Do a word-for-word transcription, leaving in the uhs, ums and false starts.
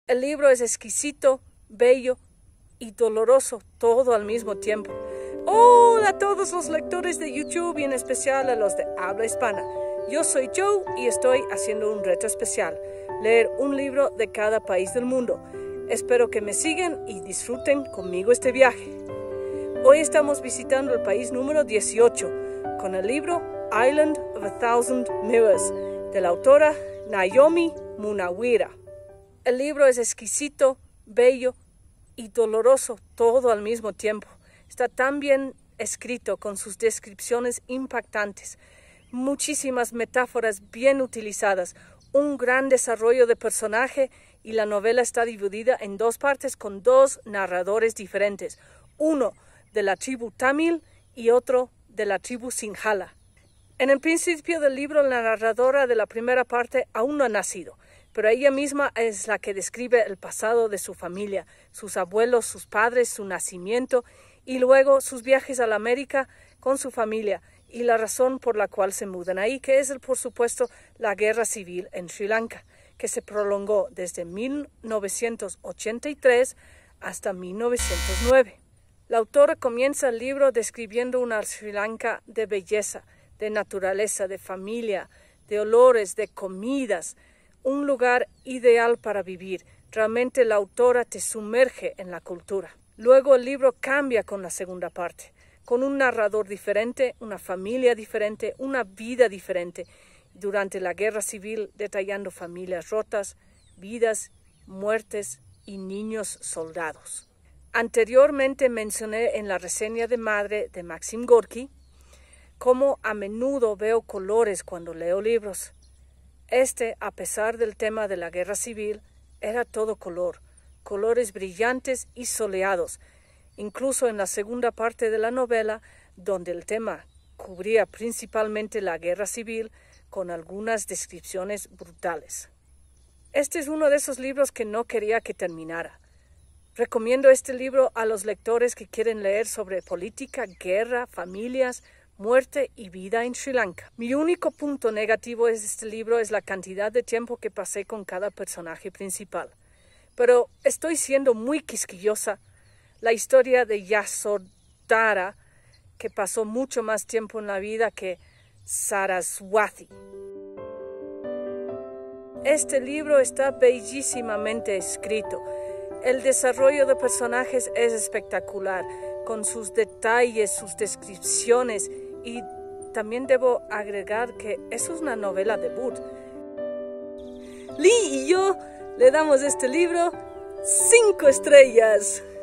El libro es exquisito, bello y doloroso todo al mismo tiempo. Hola a todos los lectores de YouTube y en especial a los de habla hispana. Yo soy Joe y estoy haciendo un reto especial, leer un libro de cada país del mundo. Espero que me sigan y disfruten conmigo este viaje. Hoy estamos visitando el país número dieciocho con el libro Island of a Thousand Mirrors de la autora Naomi Munaweera. El libro es exquisito, bello y doloroso todo al mismo tiempo. Está tan bien escrito con sus descripciones impactantes, muchísimas metáforas bien utilizadas, un gran desarrollo de personaje y la novela está dividida en dos partes con dos narradores diferentes, uno de la tribu Tamil y otro de la tribu Sinhala. En el principio del libro, la narradora de la primera parte aún no ha nacido, pero ella misma es la que describe el pasado de su familia, sus abuelos, sus padres, su nacimiento y luego sus viajes a la América con su familia y la razón por la cual se mudan ahí, que es, por supuesto, la guerra civil en Sri Lanka, que se prolongó desde mil novecientos ochenta y tres hasta mil novecientos nueve. La autora comienza el libro describiendo una Sri Lanka de belleza, de naturaleza, de familia, de olores, de comidas, un lugar ideal para vivir. Realmente la autora te sumerge en la cultura. Luego el libro cambia con la segunda parte, con un narrador diferente, una familia diferente, una vida diferente, durante la guerra civil detallando familias rotas, vidas, muertes y niños soldados. Anteriormente mencioné en la reseña de Madre de Maxim Gorky cómo a menudo veo colores cuando leo libros. Este, a pesar del tema de la guerra civil, era todo color, colores brillantes y soleados, incluso en la segunda parte de la novela, donde el tema cubría principalmente la guerra civil con algunas descripciones brutales. Este es uno de esos libros que no quería que terminara. Recomiendo este libro a los lectores que quieren leer sobre política, guerra, familias, muerte y vida en Sri Lanka. Mi único punto negativo de este libro es la cantidad de tiempo que pasé con cada personaje principal. Pero estoy siendo muy quisquillosa. La historia de Yasodhara, que pasó mucho más tiempo en la vida que Saraswati. Este libro está bellísimamente escrito. El desarrollo de personajes es espectacular, con sus detalles, sus descripciones, y también debo agregar que eso es una novela debut. Lee y yo le damos este libro cinco estrellas.